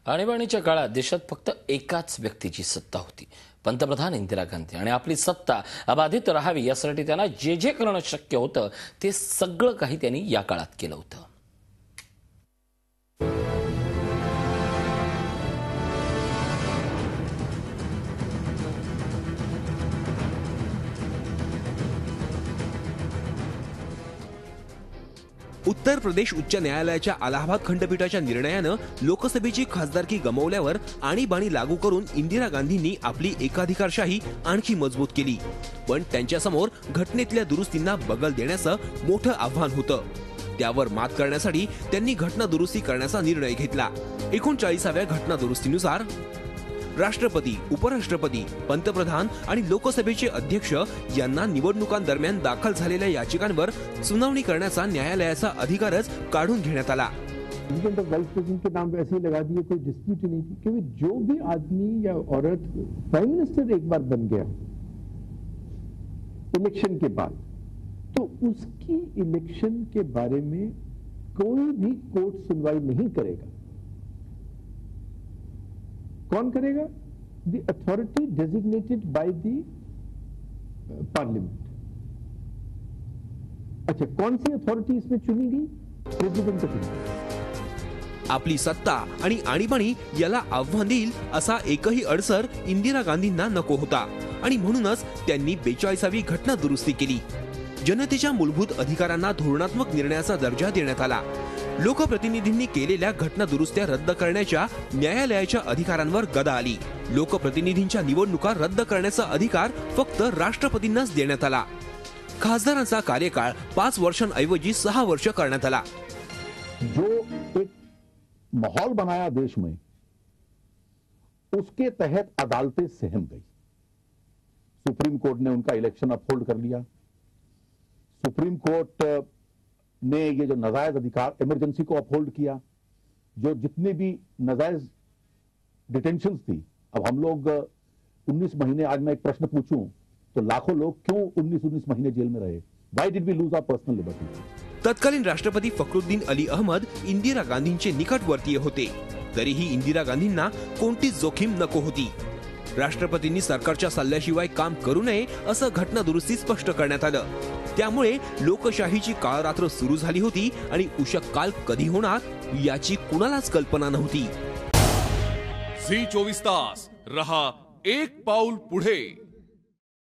आणीबाणीच्या काळात देशात फक्त एकाच व्यक्तीची सत्ता होती, पंतप्रधान इंदिरा गांधी. आणि आपली सत्ता अबाधित राहावी यासाठी त्यांना जे जे करणं शक्य होतं ते सगळं काही त्यांनी या काळात केलं होतं. उत्तर प्रदेश उच्च न्यायालयाच्या अलाहाबाद खंडपीठाच्या निर्णयानं लोकसभेची खासदारकी गमावल्यावर आणीबाणी लागू करून इंदिरा गांधींनी आपली एकाधिकारशाही आणखी मजबूत केली. पण त्यांच्यासमोर घटनेतल्या दुरुस्तींना बगल देण्याचं मोठं आव्हान होतं. त्यावर मात करण्यासाठी त्यांनी घटना दुरुस्ती करण्याचा निर्णय घेतला. 39व्या घटना दुरुस्तीनुसार राष्ट्रपती, उपराष्ट्रपती, पंतप्रधान आणि लोकसभेचे अध्यक्ष यांना निवडणुकांदरम्यान दाखल झालेल्या याचिकांवर सुनावणी करण्याचा न्यायालयाचा अधिकारच काढून घेण्यात आला. वाइस प्रेसिडेंट के नाम वैसे ही लगा दिए, कोई डिस्प्यूट ही नहीं थी, क्योंकि जो भी आदमी या औरत प्राइम मिनिस्टर एक बार बन गया इलेक्शन के बाद, तो उसकी इलेक्शन के बारे में कोई भी कोर्ट सुनवाई नहीं करेगा. कौन करेगा? The authority designated by the parliament. अच्छा, कौन सी अथॉरिटी इसमें चुनी गई? President of India. आपली सत्ता आणि आणीबाणी याला आव्हान देईल असा एकही अडसर इंदिरा गांधींना नको होता आणि म्हणूनच त्यांनी 42वी घटना दुरुस्ती केली. जनतेच्या मूलभूत अधिकारांना धोरणात्मक निर्णयाचा दर्जा देण्यात आला. लोकप्रतिनिधींनी केलेल्या घटना दुरुस्त्या रद्द करण्याच्या न्यायालयाच्या अधिकारांवर गदा आली. लोकप्रतिनिधींच्या निवडणुका रद्द करण्याचा अधिकार फक्त राष्ट्रपतींनाच देण्यात आला. खासदारांचा कार्यकाळ 5 वर्षांऐवजी 6 वर्ष करण्यात आला. जो एक माहौल बनाया देश में, उसके तहत अदालतें सहम गई. सुप्रीम कोर्ट ने उनका इलेक्शन अपहोल्ड कर लिया. सुप्रीम कोर्ट ने ये जो नाजायज अधिकार इमरजेंसी को अपहोल्ड किया. जो जितनी भी नाजायज डिटेंशंस थी, अब हम लोग 19 महीने, आज मैं एक प्रश्न पूछूं तो लाखों लोग क्यों 19 महीने जेल में रहे? Why did we lose our personal liberty? तत्कालीन राष्ट्रपती फखरुद्दीन अली अहमद इंदिरा गांधींचे निकटवर्तीय होते. तरीही इंदिरा गांधींना कोणतीच जोखीम नको होती. राष्ट्रपतींनी सरकारच्या सल्ल्याशिवाय काम करू नये असं घटना दुरुस्तीत स्पष्ट करण्यात आलं. त्यामुळे लोकशाहीची काळरात्र सुरू झाली होती आणि उषक काल कधी होणार याची कुणालाच कल्पना नव्हती. झी 24 तास रहा एक पाऊल पुढे.